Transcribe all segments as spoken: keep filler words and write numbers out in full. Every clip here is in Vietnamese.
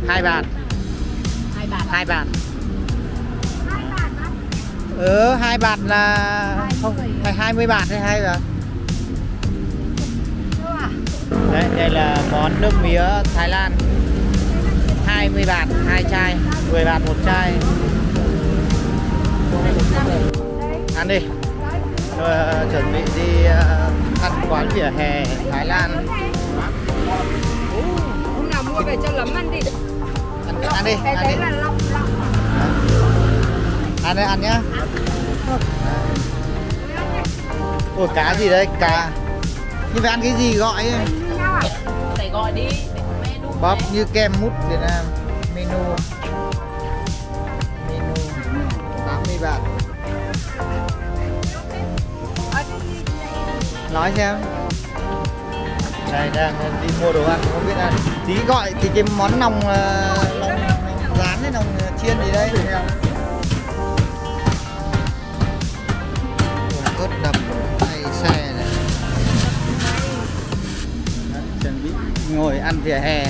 Hai bạt. Hai bạt. Hai bạt. Ừ, hai bạt là không hay hai mươi bạt hay hai bạt. Đấy, đây là món nước mía Thái Lan. hai mươi bạt hai chai, mười bạt một chai. Ăn đi. Rồi uh, chuẩn bị đi uh, ăn quán vỉa hè Thái Lan. Hôm nào mua về cho lắm ăn đi. Ăn, ăn đi, cái ăn đấy đi. là lọc lọc. Ăn đây, ăn nhá. Ủa cá gì đấy, cá. Nhưng phải ăn cái gì gọi ấy. Phải gọi đi. Bóp như kem mút Việt Nam. Menu Menu tám mươi bạt. Nói xem. Đây đang đi mua đồ ăn không biết ăn. Tí gọi thì cái món nòng uh, nòng rán hay nòng chiên gì đây. Cốt đập hay xe này. Đấy, chuẩn bị ngồi ăn vỉa hè.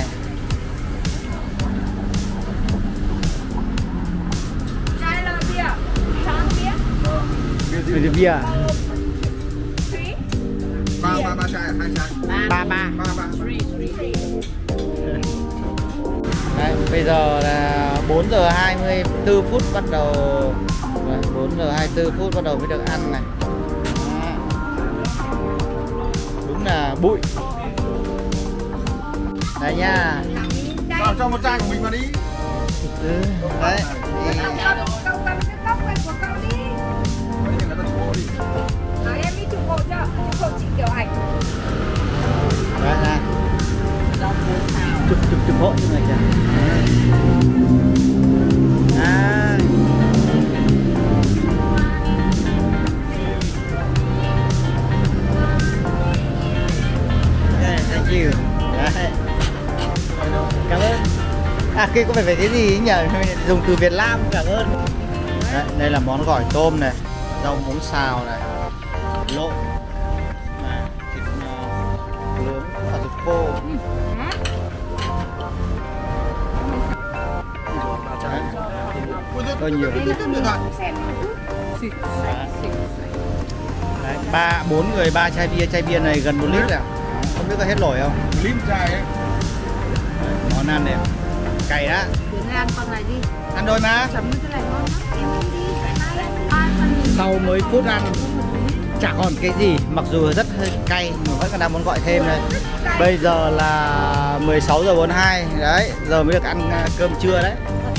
Bia bia ba ba ba chai à? Hai chai. ba ba. Ba ba. Đấy, bây giờ là bốn giờ hai mươi tư phút bắt đầu. Đấy, bốn giờ hai mươi tư phút bắt đầu mới được ăn này. Đúng là bụi. Đây nha. Cho, cho một chai của mình vào đi. Ừ, đấy. Thì... Đấy, em đi chụp hộ cho, chụp hộ chị kiểu ảnh. Đấy nè. Chụp chụp chụp hộ cho người kìa. À. Yeah, thank you. Đấy. Cảm ơn. À kia có phải phải cái gì nhỉ? Dùng từ Việt Nam, cảm ơn. Đấy, đây là món gỏi tôm này, rau muống xào này, lộn, này, thịt uh, nướng và thịt khô. Có nhiều. Đấy, ba bốn người ba chai bia, chai bia này gần một lít à? Không biết có hết nổi không? Lít chai ấy. Đấy, món ăn này cày đó. Ăn con này đi. Ăn rồi mà. Chấm cái này ngon lắm. Em ăn đi. Sau mấy phút ăn chả còn cái gì, mặc dù rất hơi cay mà vẫn còn đang muốn gọi thêm đây. Bây giờ là mười sáu giờ bốn mươi hai đấy, giờ mới được ăn cơm trưa đấy.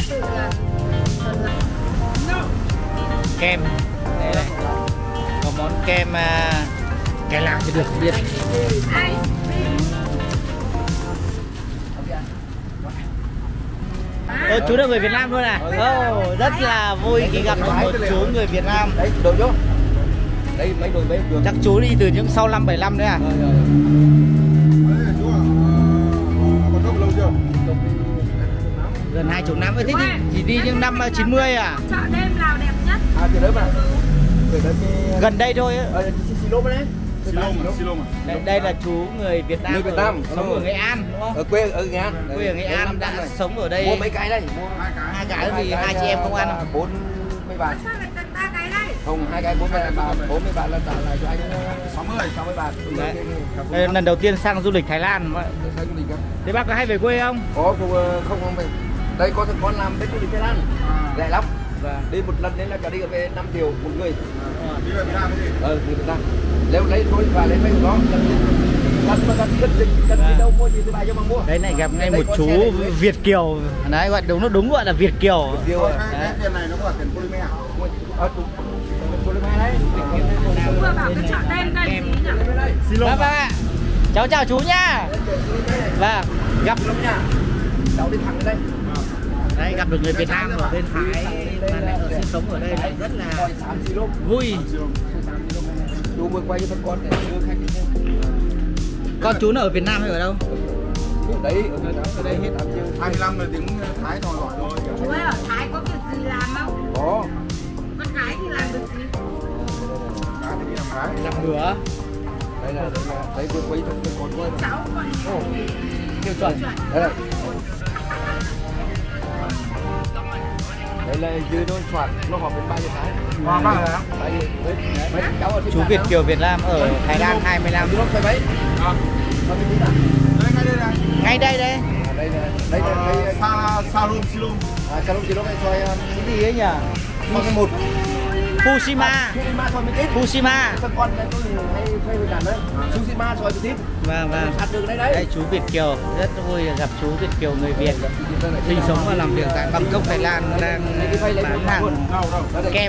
Kem đây này, có món kem cái làng thì được biết. Ô, chú là người Việt Nam luôn à? Oh, rất là vui khi gặp được một chú người Việt Nam. Đấy, đồ vô. Đây mấy đồ bếp được. Chắc chú đi từ những sau năm bảy năm đấy à? Đấy là chú à? Còn không lâu chưa? Gần hai chục năm ấy, thế thì chỉ đi những năm chín mươi à? Chợ đêm nào đẹp nhất? À, từ đấy mà. Từ đấy cái... Gần đây thôi ấy. Ờ, Silo mà đấy. Silo mà, Silo mà. Đây, đây là chú người Việt Nam, người Việt Nam sống ở Nghệ An đúng không? Ở quê ở Nghệ An. Quê ở Nghệ An đã này. Sống ở đây. Mua mấy cái đây, mua hai cái. Hai cái vì hai chị em không ăn. bốn mươi bạt. Sao lại tận ba cái đây? Không, hai cái bốn mươi bạt, bốn mươi bạt là trả lại cho anh sáu mươi, sáu mươi bạt. Đấy. Đây, lần đầu tiên sang du lịch Thái Lan. Thế bác có hay về quê không? Có, không không về. Đây có thằng con làm bên du lịch Thái Lan. Rẻ lắm. Và đi một lần nên là cả đi về năm triệu một người. Đi về Việt Nam cái gì? Ờ, đi Việt Nam. Nếu lấy thôi và lấy mấy của nó. Cần mà cần cần gì cần gì đâu mua gì thì bài cho mà mua. Đấy này gặp ngay một chú Việt kiều. Đấy gọi đúng nó đúng gọi là Việt kiều. Việt kiều. Cái tiền này nó có tiền polymer. Ờ, polymer đấy. Vừa bảo cái chợ đêm đây gì nhỉ? Vâng vâng. Cháu chào chú nhá. Vâng, gặp lắm nha. Cháu đi thẳng đây. Đây gặp được người Việt Nam ở bên Thái mà lại ở sinh sống ở đây lại rất là vui. Chú vừa quay cho con con để đưa khách đi xem. Con chú nó ở Việt Nam hay ở đâu? Đấy, ở Việt Nam ở đây hết hai mươi lăm là tiếng Thái thò lỏi thôi. Chú ơi, ở Thái có việc gì làm không? Có. Con gái thì làm được gì? Gái thì đi làm gái. Làm bữa. Đây là đây vừa quay cho con con. Cháu còn tiêu chuẩn. Đây là Đây là dư nó soạn, nó họp đến ba giờ sáng. Wow, ba giờ sáng. ba giờ mấy mấy cháu ở chú Việt kiều Việt Nam ở Thái Lan hai mươi lăm. Chú nó xoay mấy? À. Ngay đây này. Ngay đây đây. À, đây là đây là đây Sa Salum Silum. À Salum Silum anh xoay Cái gì ấy nhỉ? xoay một. Fushima. Fushima xoay một ít. Fushima. Các con tôi hay thuê về đàn đấy. Fushima xoay một ít. Vâng vâng. Ăn được đấy đấy. Đây chú Việt kiều, rất vui gặp chú Việt kiều người Việt sinh sống và làm việc tại Bangkok, Thái Lan, đang bán hàng kem.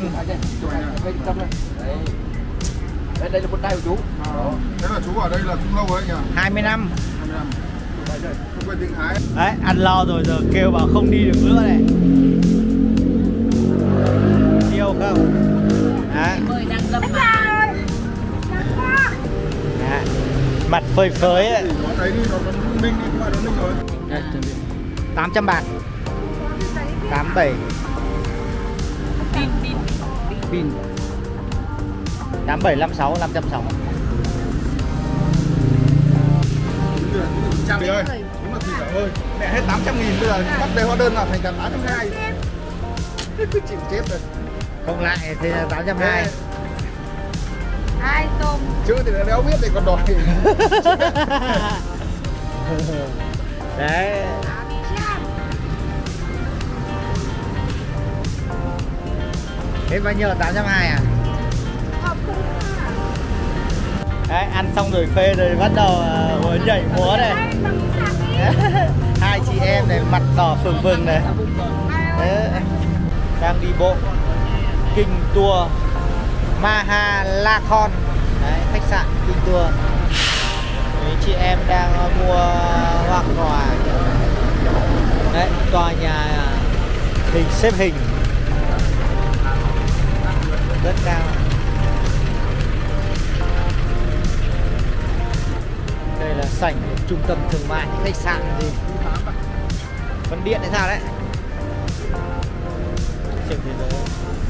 Đây đây là một tay của chú. Thế là chú ở đây là cũng lâu rồi nhỉ? hai mươi năm. hai mươi năm. Không quên tiếng Thái. Đấy, ăn lo rồi giờ kêu bảo không đi được nữa này. Yêu không? Đấy. Mời đang dâm mà. Đấy. Mặt phơi phới ấy. Món đấy đi, nó nó ninh đi, mà nó ninh rồi. Đấy, tám trăm bạc. tám bảy. Pin pin. Pin. tám bảy năm sáu năm trăm sáu. Trăm đi ơi, đúng là thịt ơi. Mẹ hết tám trăm nghìn bây giờ bắt đây hóa đơn là thành cả tám trăm hai. Cứ chịu chết rồi. Không lại thì là tám trăm hai. Ai tôm. Chứ thì đéo biết thì còn đòi. Đấy. Hết bao nhiêu? tám trăm hai à? Đấy, ăn xong rồi phê rồi bắt đầu uh, nhảy múa này. Hai chị em này mặt đỏ phừng phừng này. Đấy. Đang đi bộ kinh tour Mahalakhon. Đấy, khách sạn kinh tour. Mấy chị em đang mua hoa quả. Đấy, tòa nhà hình xếp hình rất cao. Đây là sảnh trung tâm thương mại, khách sạn gì Vân Điện hay sao đấy. Trên thế giới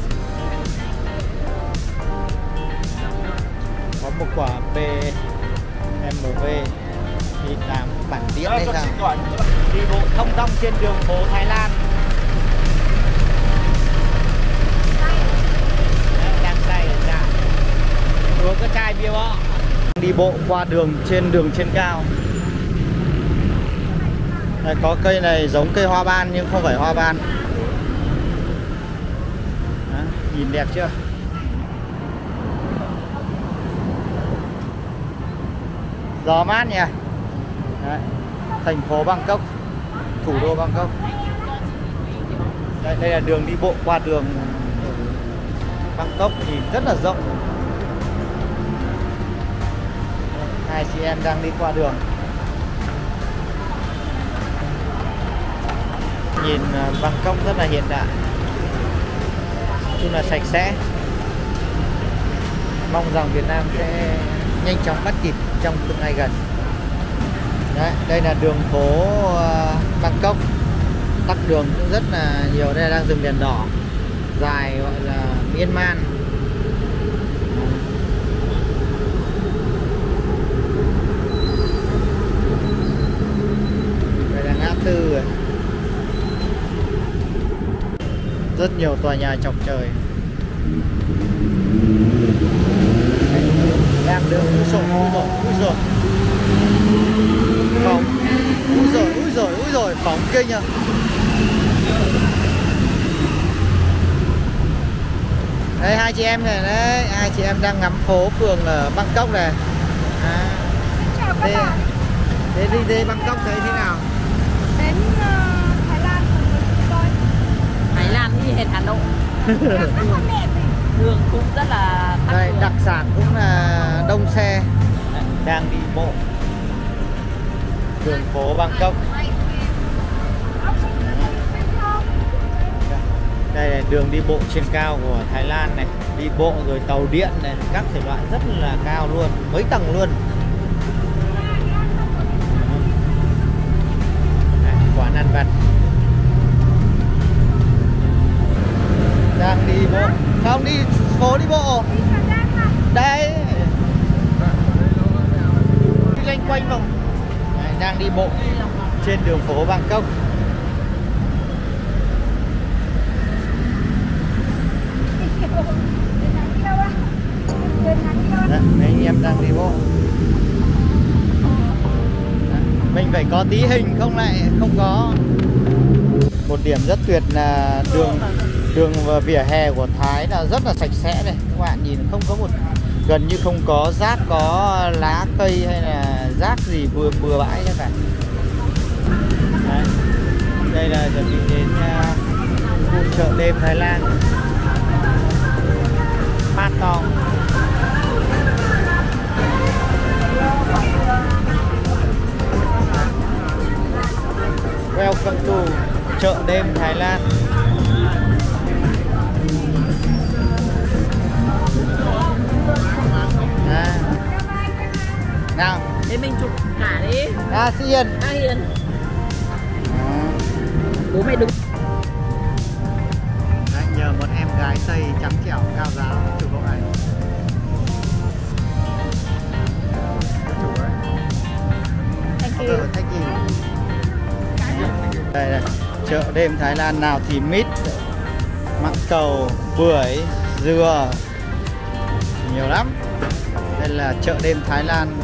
có một quả bê em vê đi làm bản địa hay sao. Đi bộ thông dong trên đường phố Thái Lan. Đang say ở trạm uống cái chai bia bọ. Đi bộ qua đường trên đường trên cao. Đây, có cây này giống cây hoa ban nhưng không phải hoa ban. Đó, nhìn đẹp chưa? Gió mát nhỉ. Đấy, thành phố Bangkok, thủ đô Bangkok. Đây, đây là đường đi bộ qua đường Bangkok thì rất là rộng. Hai chị em đang đi qua đường. Nhìn Bangkok rất là hiện đại, chung là sạch sẽ. Mong rằng Việt Nam sẽ nhanh chóng bắt kịp trong tương lai gần. Đấy, đây là đường phố Bangkok. Tắc đường cũng rất là nhiều. Đây là đang dừng đèn đỏ dài gọi là miên man. Đây là ngã tư rồi. Rất nhiều tòa nhà chọc trời. Đang đứng úi rồi, úi rồi, úi rồi. Phóng. Úi rồi, úi rồi, úi rồi, phóng kinh à. Đây hai chị em này đấy, hai chị em đang ngắm phố phường ở Bangkok này. À. Đây, đây đi đây Bangkok thấy thế nào? Đến uh, Thái Lan coi. Thái Lan như hệt Hà Nội. Đường cũng rất là tắc. Đây, đặc sản cũng là đông xe. Đang đi bộ đường phố Bangkok. Đây là đường đi bộ trên cao của Thái Lan này. Đi bộ rồi tàu điện này, các thể loại rất là cao luôn, mấy tầng luôn. Đây, quán ăn vặt. Đang đi bộ. Không, đi phố đi bộ. Đây. Đi loanh quanh vòng. Đây, đang đi bộ trên đường phố Bangkok. em đang đi bộ. Mình phải có tí hình không lại không có. Một điểm rất tuyệt là đường đường và vỉa hè của Thái là rất là sạch sẽ này. Các bạn nhìn không có một, gần như không có rác, có lá cây hay là rác gì bừa bừa bãi nữa cả. Đấy. Đây là chuẩn bị đến uh, khu chợ đêm Thái Lan Patong. Welcome to chợ đêm Thái Lan. À. Nào, để mình chụp cả đi. à, chị Hiền. À, Hiền. Bố mẹ đứng. Đấy, nhờ một em gái Tây trắng trẻo cao giáo chụp hộ ảnh. Chụp đấy. Thank you. Ừ, thank you. Đây là chợ đêm Thái Lan, nào thì mít, mãng cầu, bưởi, dừa, nhiều lắm. Đây là chợ đêm Thái Lan.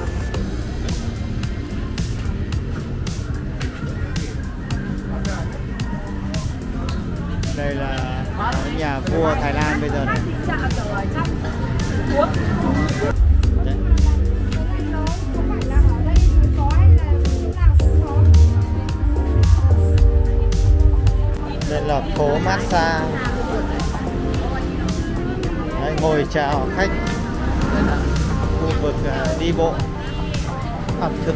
Đây là nhà vua Thái Lan bây giờ này. Đấy. Đây là phố massage. Đấy, ngồi chào khách. Đây là khu vực uh, đi bộ ẩm thực.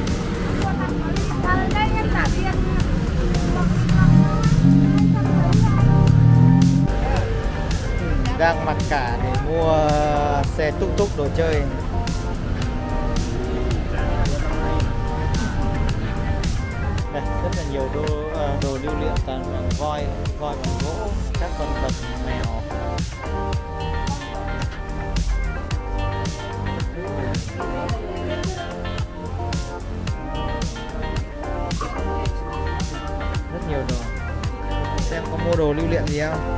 Đang mặc cả để mua xe túc túc đồ chơi. Đây, rất là nhiều đồ, uh, đồ lưu niệm toàn bằng voi, voi bằng gỗ, các con vật, mèo. Rất nhiều đồ. Xem có mua đồ lưu niệm gì không?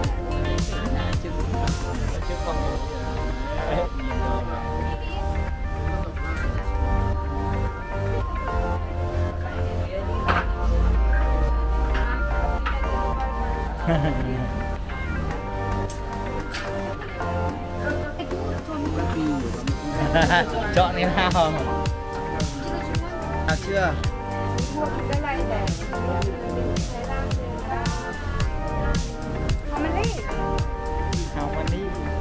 Chọn cái nào? À chưa? How many?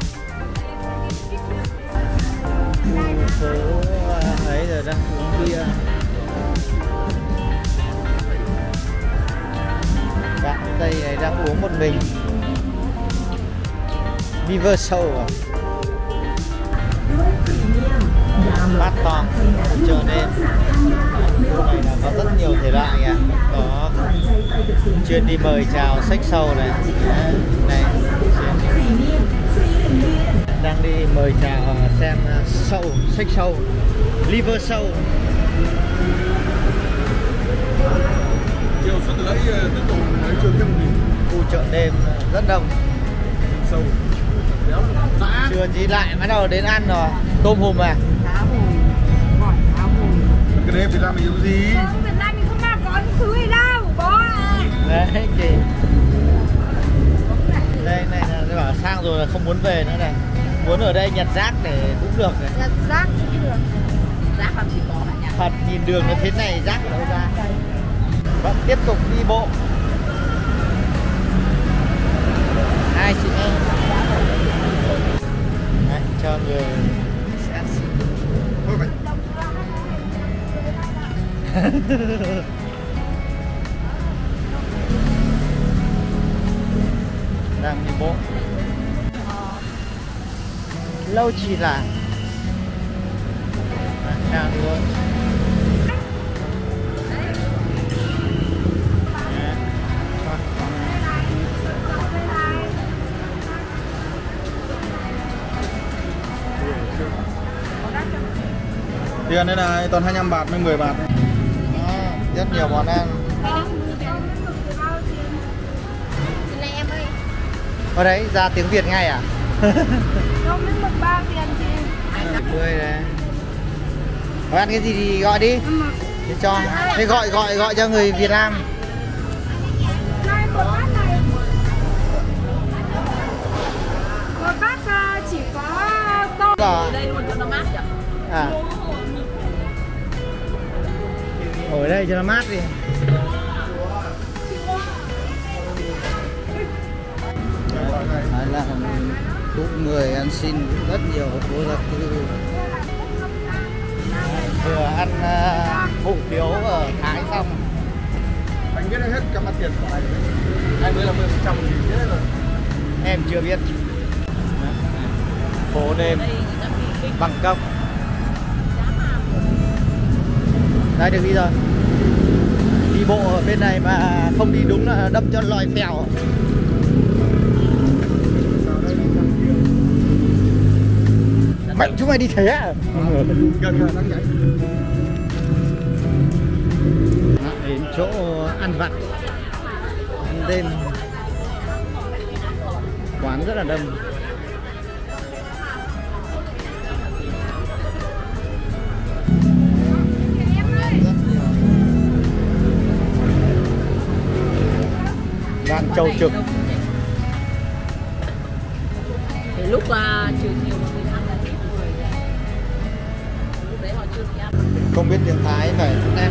Số ấy rồi đang uống bia. Bạn Tây này đang uống một mình. River Show à? Patong, chợ đêm. Khu này là có rất nhiều thể loại kìa. Có chuyên đi mời chào sách show này. Này, đang đi mời chào xem show, sách show, liver show. Chiều xuất lấy tiếp tục lấy trường thêm một nghìn. Khu chợ đêm rất đông. Sâu. Chưa gì lại bắt đầu đến ăn rồi. Tôm hùm à? Cá hùm, gỏi cá hùm. Cái đấy Việt Nam mình dùng gì? Không, Việt Nam mình không làm có những thứ này đâu, bố à. Đấy chị. Đây này là bảo sang rồi là không muốn về nữa này. Muốn ở đây nhặt rác để cũng được này. Nhặt rác cũng được. Rác làm gì có bạn nhỉ? Thật nhìn đường nó thế này rác ở đâu ra. Vẫn tiếp tục đi bộ. Hai chị em. Đấy, cho người sẽ ăn xin. Thôi vậy. Đang đi bộ. Lâu chỉ là đang đi bộ. Tiền đây này, toàn hai mươi lăm bạt với mười bạt này. Đó, rất nhiều món ăn. Này em ơi. Ở đấy ra tiếng Việt ngay à? Không, đến mực ba tiền chị. mười này. Có ăn cái gì thì gọi đi. Thế cho. Thế gọi gọi gọi cho người Việt Nam. Này, một bát này. Một bát chỉ có tôm. Ở đây luôn cho nó mát nhỉ? À. Ở đây cho nó mát đi. Đấy là cũng người ăn xin rất nhiều phố gia cư. Vừa ăn uh, hủ tiếu ở Thái xong. Anh biết hết cả mặt tiền của anh. Hai mươi là mười phần trăm gì hết rồi. Em chưa biết. Phố đêm Bangkok. Đây được đi rồi. Đi bộ ở bên này mà không đi đúng là đâm cho lòi phèo. Mày chúng mày đi thế à? Gần gần đang nhảy. Đến chỗ ăn vặt ăn đêm, quán rất là đông. Đang châu trực. Thì lúc uh, chiều chiều mà mình ăn là ít người rồi. Lúc đấy họ chưa đi ăn. Không biết tiếng Thái phải em.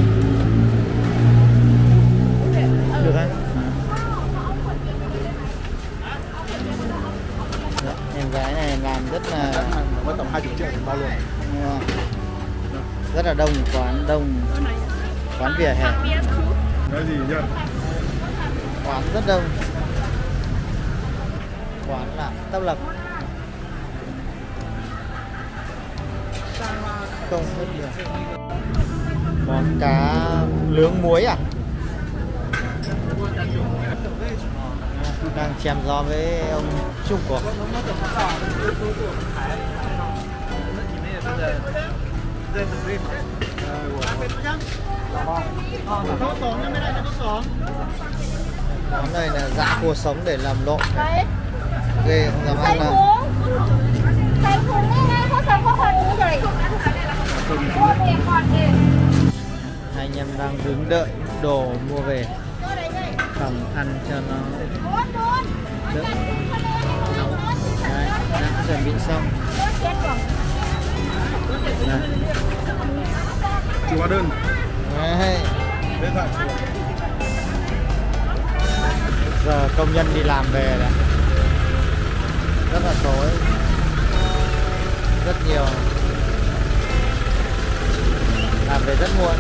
Được không? À. Em gái này làm rất là Mới tầm hai mươi triệu bao luôn. Rất là đông, quán đông, quán vỉa hè. Nói gì nhá? Quán rất đông. Quán là tấp lập. Không rất nhiều. Món cá nướng muối à? Đang chém gió với ông Trung Quốc. Món này là dạ cua sống để làm lộn. Ghê không dám ăn nào. Hai anh em đang đứng đợi đồ mua về phòng ăn cho nó đỡ nóng. Đấy, đã chuẩn bị xong. Đây. Chủ hóa đơn. Đấy. Điện thoại chủ. Giờ công nhân đi làm về này. Rất là tối. Rất nhiều. Làm về rất muộn.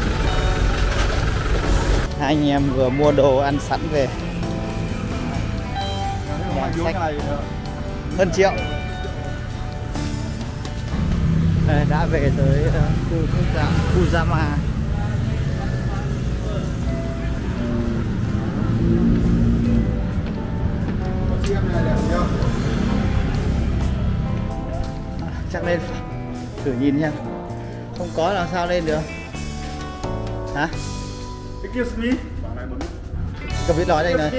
Hai anh em vừa mua đồ ăn sẵn về. Sách hơn triệu. Đây, đã về tới khu quốc gia Kusama. Chắc lên thử nhìn nha. Không có làm sao lên được. Hả? Excuse me. Không biết nói đây này.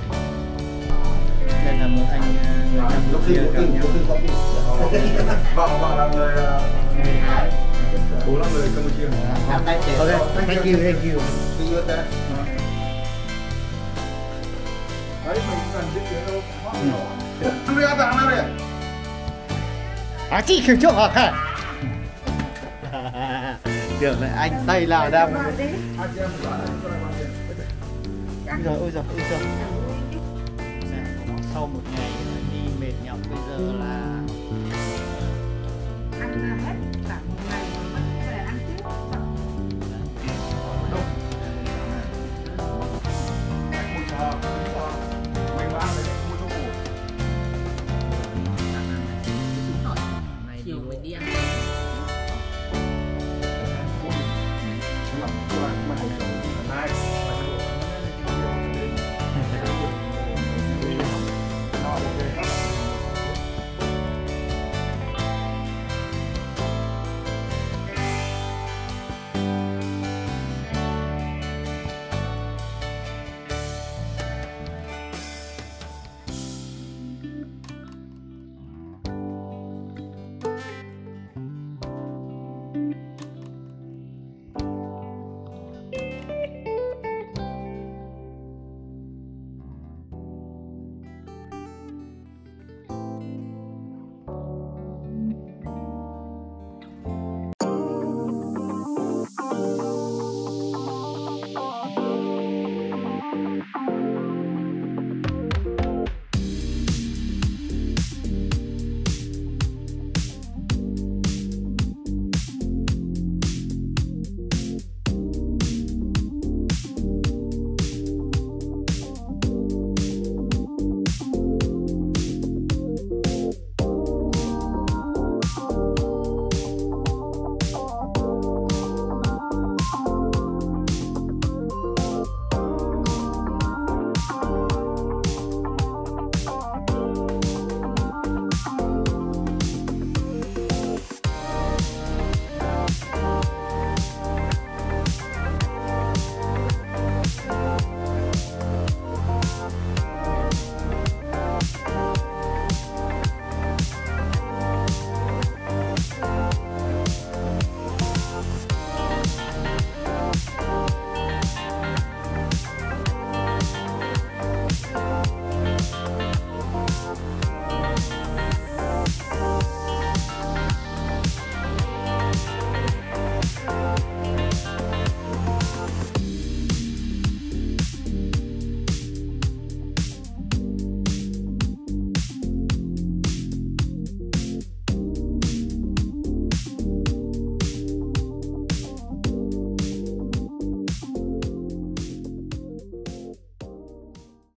Đây là một anh người Campuchia gặp nhau. Vâng, vâng là người Thái. Bố là người Campuchia. Ok, thank you, thank you. Đấy, mình cần biết cái đâu. Ăn đi, ăn vàng nào đây? À, chị khử chỗ hả? Tưởng là anh Tây Lào đang. Ôi giời, ôi giời, ôi giời. Sau một ngày đi mệt nhọc bây giờ là Ăn hết cả một ngày mà phải ăn tiếp. Chiều mới đi ăn.